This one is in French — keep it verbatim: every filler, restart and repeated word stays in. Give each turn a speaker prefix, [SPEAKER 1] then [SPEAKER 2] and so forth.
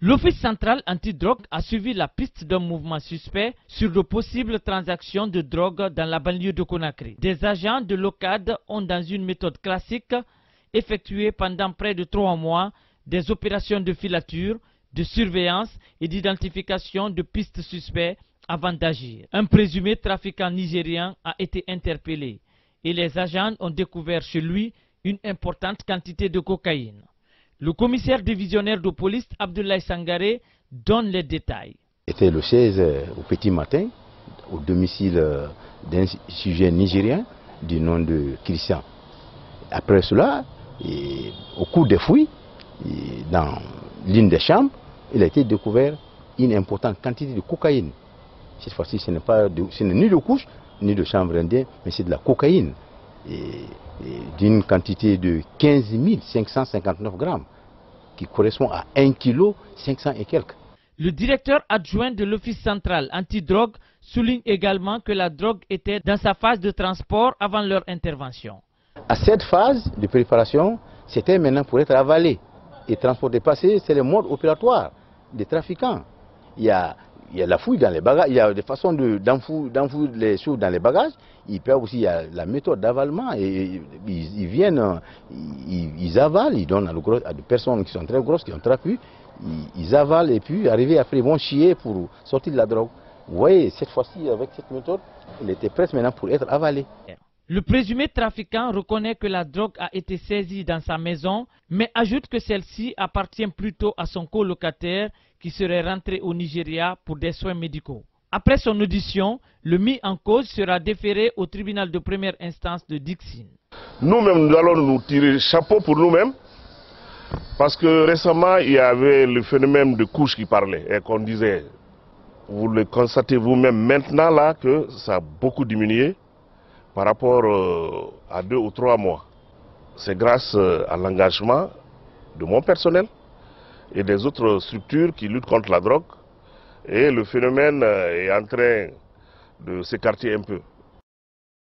[SPEAKER 1] L'Office central antidrogue a suivi la piste d'un mouvement suspect sur de possibles transactions de drogue dans la banlieue de Conakry. Des agents de l'O C A D ont, dans une méthode classique, effectué pendant près de trois mois des opérations de filature, de surveillance et d'identification de pistes suspects avant d'agir. Un présumé trafiquant nigérien a été interpellé et les agents ont découvert chez lui une importante quantité de cocaïne. Le commissaire divisionnaire de police Abdoulaye Sangaré donne les détails.
[SPEAKER 2] C'était le seize au petit matin au domicile d'un sujet nigérien du nom de Christian. Après cela, et au cours des fouilles, dans l'une des chambres, il a été découvert une importante quantité de cocaïne. Cette fois-ci, ce n'est pas de, ce n'est ni de couche, ni de chanvre indien, mais c'est de la cocaïne. D'une quantité de quinze mille cinq cent cinquante-neuf grammes, qui correspond à un kilo cinq cents et quelques.
[SPEAKER 1] Le directeur adjoint de l'Office central antidrogue souligne également que la drogue était dans sa phase de transport avant leur intervention.
[SPEAKER 2] À cette phase de préparation, c'était maintenant pour être avalé et transporté. Parce que c'est le mode opératoire des trafiquants. Il y a, il y a la fouille dans les bagages, il y a des façons d'enfouir de, d'enfouir les choses dans les bagages. Il peut aussi, il y a la méthode d'avalement. Et, ils, ils viennent, ils, ils avalent, ils donnent à, le gros, à des personnes qui sont très grosses, qui ont trapu, ils, ils avalent et puis arriver après, ils vont chier pour sortir de la drogue. Vous voyez, cette fois-ci, avec cette méthode, il était prêt maintenant pour être avalé.
[SPEAKER 1] Le présumé trafiquant reconnaît que la drogue a été saisie dans sa maison, mais ajoute que celle-ci appartient plutôt à son colocataire qui serait rentré au Nigeria pour des soins médicaux. Après son audition, le mis en cause sera déféré au tribunal de première instance de Dixine.
[SPEAKER 3] Nous-mêmes, nous allons nous tirer chapeau pour nous-mêmes, parce que récemment, il y avait le phénomène de couche qui parlait et qu'on disait, vous le constatez vous-même maintenant là, que ça a beaucoup diminué par rapport euh, à deux ou trois mois. C'est grâce euh, à l'engagement de mon personnel et des autres structures qui luttent contre la drogue. Et le phénomène euh, est en train de s'écarter un peu.